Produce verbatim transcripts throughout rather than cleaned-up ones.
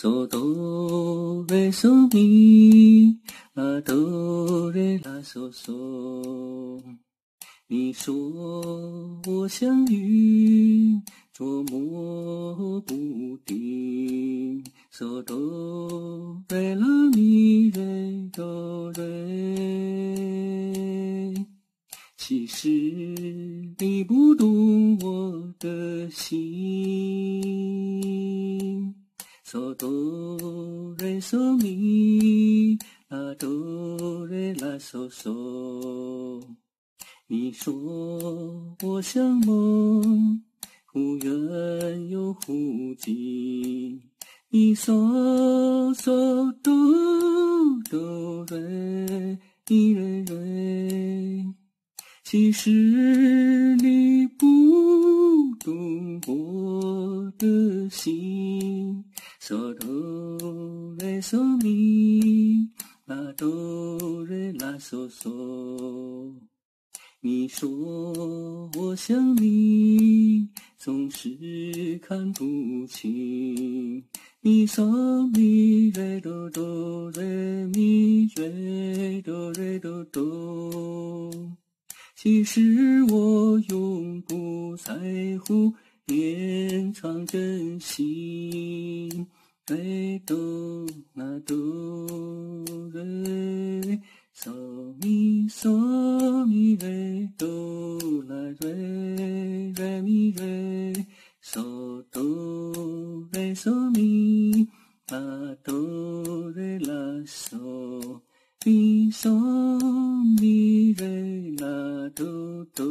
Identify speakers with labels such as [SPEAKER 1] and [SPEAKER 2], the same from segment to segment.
[SPEAKER 1] 嗦哆来嗦咪，啦哆来啦嗦嗦。你说我像云，捉摸不定。嗦哆来啦咪来哆来。其实你不懂我的心。嗦哆来嗦咪，啦哆来啦嗦嗦。你说我像梦，忽远又忽近。你嗦嗦哆哆来咪来来。其实你不懂我的心。嗦哆来嗦咪，啦哆来啦嗦嗦。你说我像你，总是看不清。咪嗦咪来哆哆来咪来哆来哆哆。其实我永不在乎绵长真心。来哆啦哆来，嗦咪嗦咪来哆啦来来咪来，嗦哆来嗦咪，啦哆来啦嗦。咪嗦咪来啦哆哆，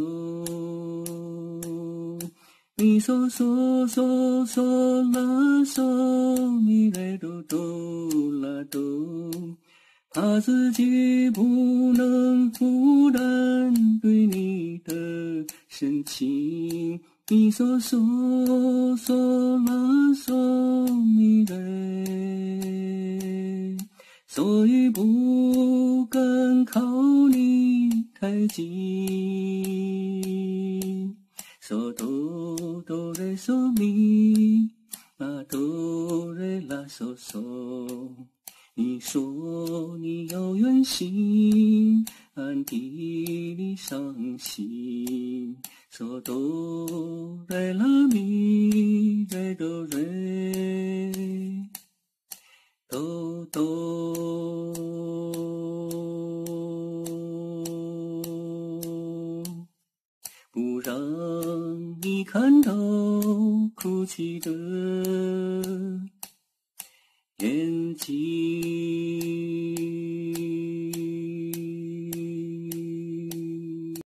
[SPEAKER 1] 咪嗦嗦嗦嗦啦嗦，咪来哆哆啦哆。怕自己不能负担对你的深情。咪嗦嗦嗦啦嗦咪来，所以不敢靠你太近。嗦哆哆来嗦咪，啦哆来啦嗦嗦。你说你要远行，暗地里伤心。嗦哆来啦咪来哆来哆哆。不让你看到哭泣的眼睛。